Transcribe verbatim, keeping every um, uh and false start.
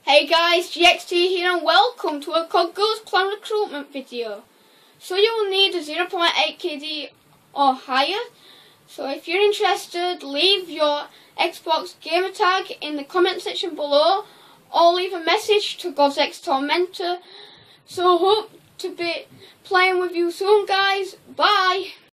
Hey guys, G X T here and welcome to a Cod Girls Plan recruitment video. So you will need a zero point eight K D or higher. So if you're interested, leave your Xbox gamer tag in the comment section below or leave a message to God's X Tormentor. So hope to be playing with you soon guys. Bye!